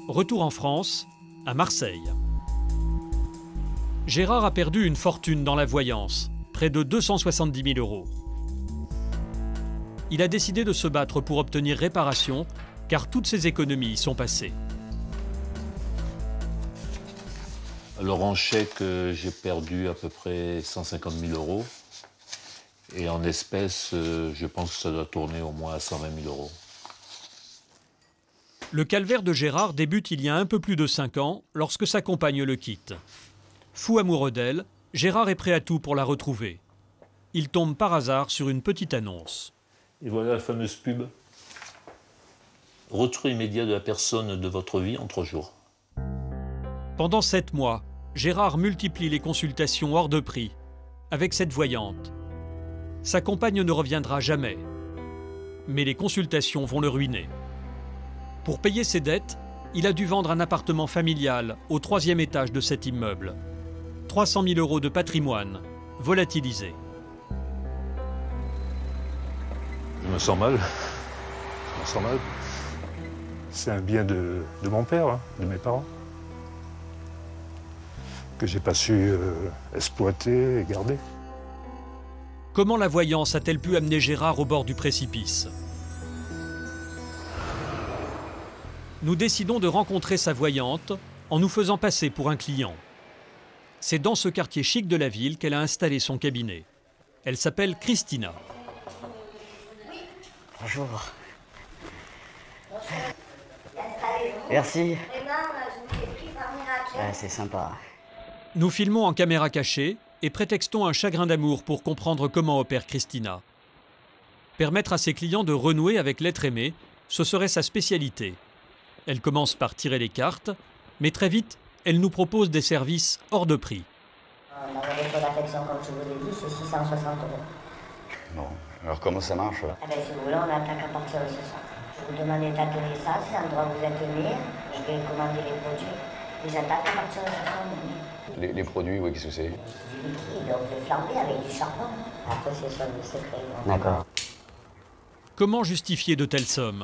Retour en France, à Marseille. Gérard a perdu une fortune dans la voyance, près de 270 000 €. Il a décidé de se battre pour obtenir réparation, car toutes ses économies y sont passées. Alors en chèque, j'ai perdu à peu près 150 000 €. Et en espèces, je pense que ça doit tourner au moins à 120 000 €. Le calvaire de Gérard débute il y a un peu plus de 5 ans, lorsque sa compagne le quitte. Fou amoureux d'elle, Gérard est prêt à tout pour la retrouver. Il tombe par hasard sur une petite annonce. Et voilà la fameuse pub. Retour immédiat de la personne de votre vie en 3 jours. Pendant 7 mois, Gérard multiplie les consultations hors de prix, avec cette voyante. Sa compagne ne reviendra jamais, mais les consultations vont le ruiner. Pour payer ses dettes, il a dû vendre un appartement familial au 3e étage de cet immeuble. 300 000 € de patrimoine, volatilisé. Je me sens mal. Je me sens mal. C'est un bien de mon père, hein, de mes parents, que j'ai pas su exploiter et garder. Comment la voyance a-t-elle pu amener Gérard au bord du précipice? Nous décidons de rencontrer sa voyante en nous faisant passer pour un client. C'est dans ce quartier chic de la ville qu'elle a installé son cabinet. Elle s'appelle Christina. Bonjour. Merci. Ouais, c'est sympa. Nous filmons en caméra cachée et prétextons un chagrin d'amour pour comprendre comment opère Christina. Permettre à ses clients de renouer avec l'être aimé, ce serait sa spécialité. Elle commence par tirer les cartes, mais très vite, elle nous propose des services hors de prix. La réduction d'affection, comme je vous l'ai dit, c'est 660 €. Bon, alors comment ça marche? Eh bien, si vous voulez, on attaque à partir de ce soir. Je vous demande d'établir ça, c'est l'endroit où vous êtes venu. Je vais commander les produits. Et j'attaque à partir de ce soir. Les produits, oui, qu'est-ce que c'est? Du liquide, donc le flambé avec du charbon. Après, c'est sur le secret. D'accord. Comment justifier de telles sommes?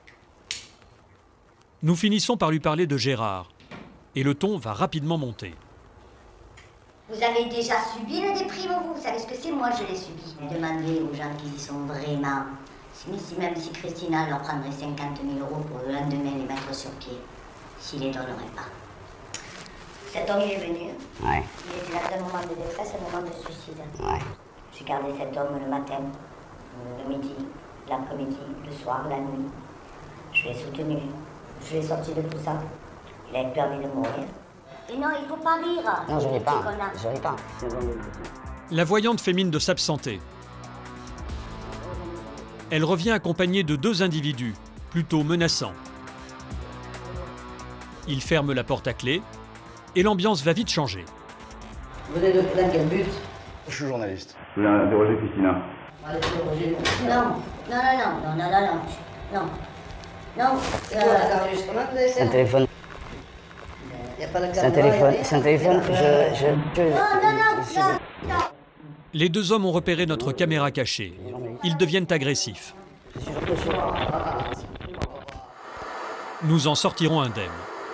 Nous finissons par lui parler de Gérard. Et le ton va rapidement monter. Vous avez déjà subi le déprime, vous savez ce que c'est? Moi, je l'ai subi. Demandez aux gens qui y sont vraiment. Même si Christina leur prendrait 50 000 € pour le lendemain les mettre sur pied, s'il les donnerait pas. Cet homme est venu. Ouais. Il était là d'un moment de détresse, un moment de suicide. Ouais. J'ai gardé cet homme le matin, le midi, l'après-midi, le soir, la nuit. Je l'ai soutenu. Je l'ai sorti de tout ça. Il avait peur de mourir. Et non, il faut pas rire. Non, je n'ai pas. Je n'ai pas. La voyante fait mine de s'absenter. Elle revient accompagnée de 2 individus, plutôt menaçants. Ils ferment la porte à clé et l'ambiance va vite changer. Vous êtes dans quel but? Je suis journaliste. Je voulais interroger Christina. Non, non, non, non, non, non, non, non. Non. C'est un téléphone. C'est un téléphone. C'est un téléphone. Non. Les 2 hommes ont repéré notre caméra cachée. Ils deviennent agressifs. Nous en sortirons indemnes.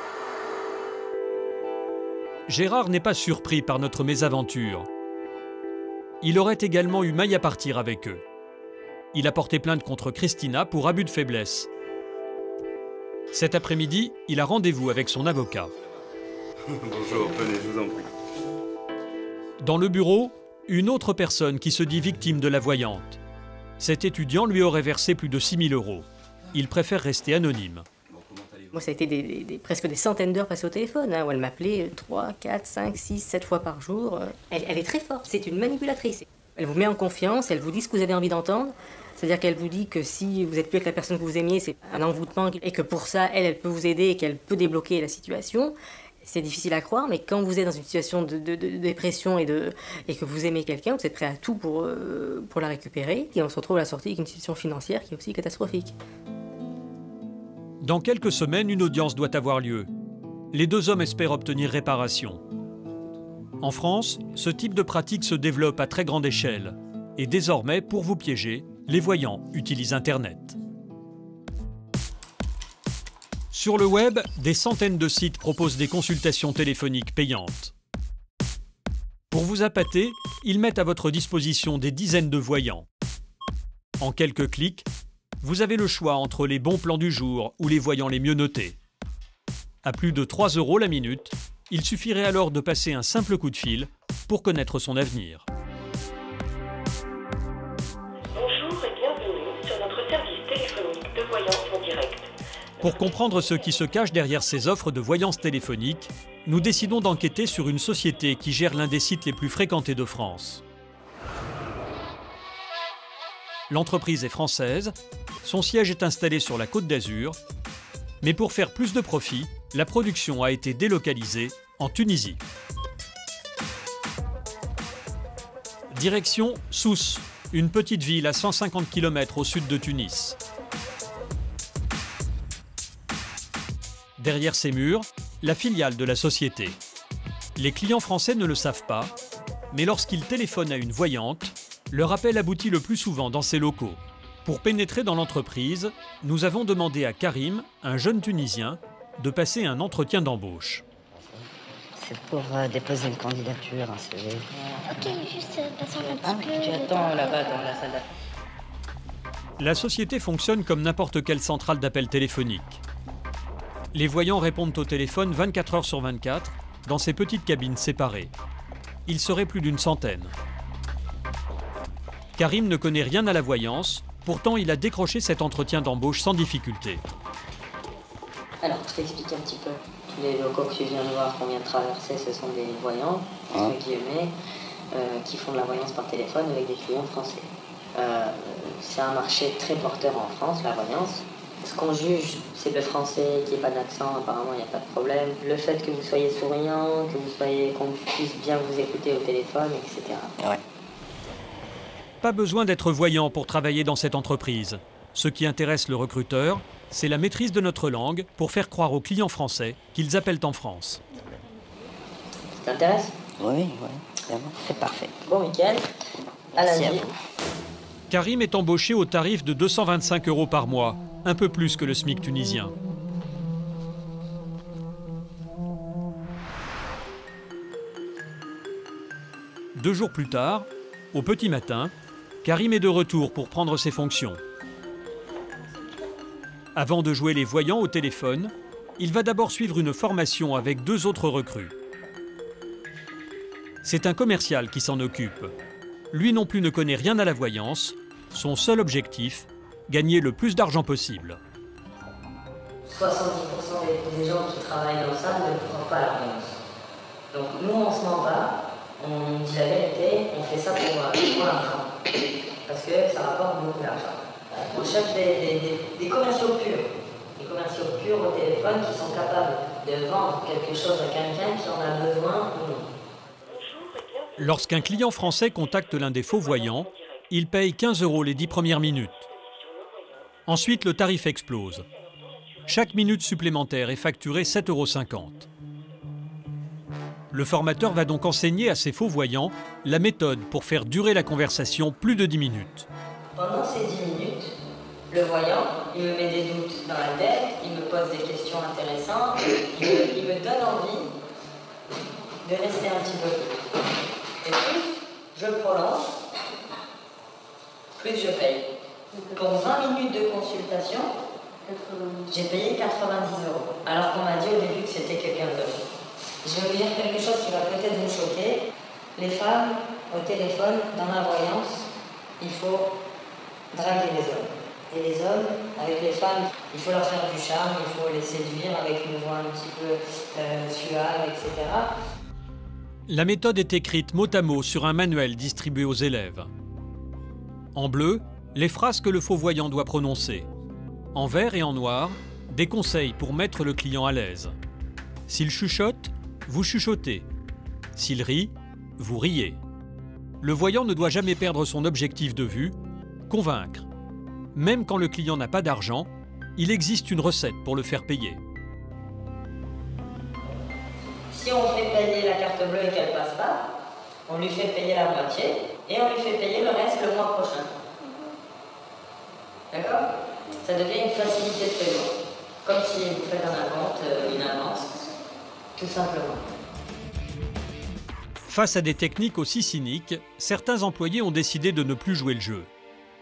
Gérard n'est pas surpris par notre mésaventure. Il aurait également eu maille à partir avec eux. Il a porté plainte contre Christina pour abus de faiblesse. Cet après-midi, il a rendez-vous avec son avocat. Bonjour, venez, je vous en prie. Dans le bureau, une autre personne qui se dit victime de la voyante. Cet étudiant lui aurait versé plus de 6 000 €. Il préfère rester anonyme. Moi, ça a été presque des centaines d'heures passées au téléphone, hein, où elle m'appelait 3, 4, 5, 6, 7 fois par jour. Elle est très forte, c'est une manipulatrice. Elle vous met en confiance, elle vous dit ce que vous avez envie d'entendre. C'est-à-dire qu'elle vous dit que si vous êtes plus avec la personne que vous aimiez, c'est un envoûtement, et que pour ça, elle peut vous aider et qu'elle peut débloquer la situation. C'est difficile à croire, mais quand vous êtes dans une situation de dépression et que vous aimez quelqu'un, vous êtes prêt à tout pour la récupérer, et on se retrouve à la sortie avec une situation financière qui est aussi catastrophique. Dans quelques semaines, une audience doit avoir lieu. Les 2 hommes espèrent obtenir réparation. En France, ce type de pratique se développe à très grande échelle. Et désormais, pour vous piéger, les voyants utilisent Internet. Sur le web, des centaines de sites proposent des consultations téléphoniques payantes. Pour vous appâter, ils mettent à votre disposition des dizaines de voyants. En quelques clics, vous avez le choix entre les bons plans du jour ou les voyants les mieux notés. À plus de 3 € la minute, il suffirait alors de passer un simple coup de fil pour connaître son avenir. Bonjour et bienvenue sur notre service téléphonique de voyance en direct. Pour comprendre ce qui se cache derrière ces offres de voyance téléphonique, nous décidons d'enquêter sur une société qui gère l'un des sites les plus fréquentés de France. L'entreprise est française, son siège est installé sur la Côte d'Azur, mais pour faire plus de profit, la production a été délocalisée en Tunisie. Direction Sousse, une petite ville à 150 km au sud de Tunis. Derrière ces murs, la filiale de la société. Les clients français ne le savent pas, mais lorsqu'ils téléphonent à une voyante, leur appel aboutit le plus souvent dans ces locaux. Pour pénétrer dans l'entreprise, nous avons demandé à Karim, un jeune Tunisien, de passer un entretien d'embauche. C'est pour déposer une candidature, un CV. Ok, juste patiente un petit peu. Tu attends là-bas dans la salle d'attente. La société fonctionne comme n'importe quelle centrale d'appel téléphonique. Les voyants répondent au téléphone 24 heures sur 24 dans ces petites cabines séparées. Il serait plus d'une centaine. Karim ne connaît rien à la voyance, pourtant il a décroché cet entretien d'embauche sans difficulté. Alors, je t'explique un petit peu. Les locaux que tu viens de voir qu'on vient de traverser, ce sont des voyants, entre guillemets, qui font de la voyance par téléphone avec des clients français. C'est un marché très porteur en France, la voyance. Ce qu'on juge, c'est le français, qu'il n'y ait pas d'accent, apparemment il n'y a pas de problème. Le fait que vous soyez souriant, qu'on puisse bien vous écouter au téléphone, etc. Ouais. Pas besoin d'être voyant pour travailler dans cette entreprise. Ce qui intéresse le recruteur, c'est la maîtrise de notre langue pour faire croire aux clients français qu'ils appellent en France. Ça t'intéresse? Oui, vraiment, c'est parfait. Bon week-end. À Merci à lundi. vous. Karim est embauché au tarif de 225 € par mois, un peu plus que le SMIC tunisien. Deux jours plus tard, au petit matin, Karim est de retour pour prendre ses fonctions. Avant de jouer les voyants au téléphone, il va d'abord suivre une formation avec 2 autres recrues. C'est un commercial qui s'en occupe. Lui non plus ne connaît rien à la voyance. Son seul objectif, gagner le plus d'argent possible. 70% des gens qui travaillent dans ça ne font pas la voyance. Donc nous, on se ment pas, on dit la vérité, on fait ça pour l'argent. Parce que ça rapporte beaucoup d'argent. On cherche des commerciaux purs. Des commerciaux purs au téléphone qui sont capables de vendre quelque chose à quelqu'un qui en a besoin ou non. Lorsqu'un client français contacte l'un des faux voyants, il paye 15 € les 10 premières minutes. Ensuite, le tarif explose. Chaque minute supplémentaire est facturée 7,50 €. Le formateur va donc enseigner à ces faux voyants la méthode pour faire durer la conversation plus de 10 minutes. Pendant ces 10 minutes, le voyant, il me met des doutes dans la tête, il me pose des questions intéressantes, il me donne envie de rester un petit peu plus. Et plus je prolonge, plus je paye. Pour 20 minutes de consultation, j'ai payé 90 €, alors qu'on m'a dit au début que c'était quelqu'un d'autre. Je vais vous dire quelque chose qui va peut-être vous choquer. Les femmes, au téléphone, dans la voyance, il faut draguer les hommes. Et les hommes, avec les femmes, il faut leur faire du charme, il faut les séduire avec une voix un petit peu suave, etc. La méthode est écrite mot à mot sur un manuel distribué aux élèves. En bleu, les phrases que le faux voyant doit prononcer. En vert et en noir, des conseils pour mettre le client à l'aise. S'il chuchote, vous chuchotez. S'il rit, vous riez. Le voyant ne doit jamais perdre son objectif de vue, convaincre. Même quand le client n'a pas d'argent, il existe une recette pour le faire payer. Si on fait payer la carte bleue et qu'elle passe pas, on lui fait payer la moitié et on lui fait payer le reste le mois prochain. D'accord? Ça devient une facilité de paiement. Comme si vous faites une avance, tout simplement. Face à des techniques aussi cyniques, certains employés ont décidé de ne plus jouer le jeu.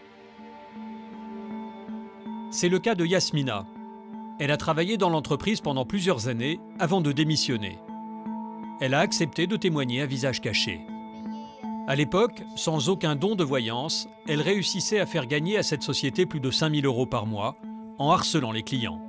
C'est le cas de Yasmina. Elle a travaillé dans l'entreprise pendant plusieurs années avant de démissionner. Elle a accepté de témoigner à visage caché. À l'époque, sans aucun don de voyance, elle réussissait à faire gagner à cette société plus de 5 000 € par mois en harcelant les clients.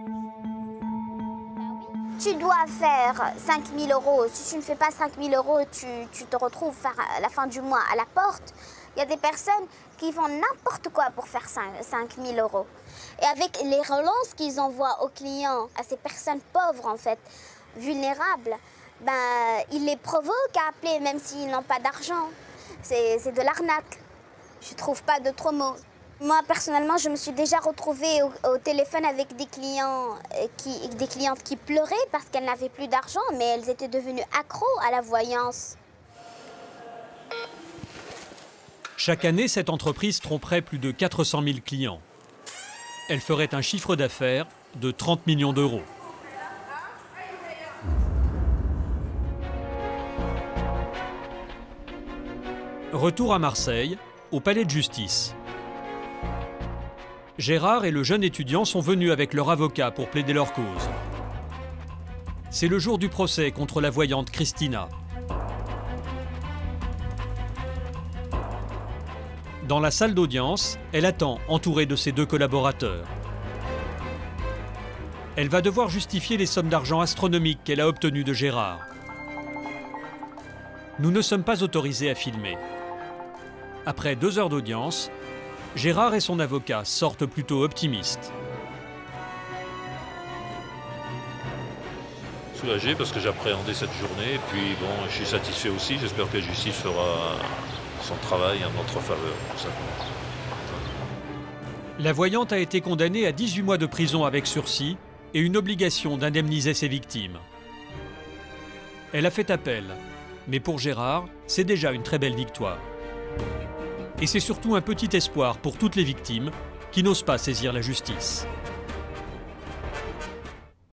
Tu dois faire 5 000 €. Si tu ne fais pas 5 000 €, tu te retrouves à la fin du mois à la porte. Il y a des personnes qui font n'importe quoi pour faire 5 000 €. Et avec les relances qu'ils envoient aux clients, à ces personnes pauvres en fait, vulnérables, ils les provoquent à appeler même s'ils n'ont pas d'argent. C'est de l'arnaque. Je ne trouve pas d'autres mots. Moi, personnellement, je me suis déjà retrouvée au téléphone avec des clientes qui pleuraient parce qu'elles n'avaient plus d'argent, mais elles étaient devenues accros à la voyance. Chaque année, cette entreprise tromperait plus de 400 000 clients. Elle ferait un chiffre d'affaires de 30 millions d'euros. Retour à Marseille, au palais de justice. Gérard et le jeune étudiant sont venus avec leur avocat pour plaider leur cause. C'est le jour du procès contre la voyante Christina. Dans la salle d'audience, elle attend, entourée de ses 2 collaborateurs. Elle va devoir justifier les sommes d'argent astronomiques qu'elle a obtenues de Gérard. Nous ne sommes pas autorisés à filmer. Après 2 heures d'audience, Gérard et son avocat sortent plutôt optimistes. Soulagé parce que j'appréhendais cette journée, et puis bon, je suis satisfait aussi. J'espère que la justice fera son travail en notre faveur. Tout ça. La voyante a été condamnée à 18 mois de prison avec sursis et une obligation d'indemniser ses victimes. Elle a fait appel, mais pour Gérard, c'est déjà une très belle victoire. Et c'est surtout un petit espoir pour toutes les victimes qui n'osent pas saisir la justice.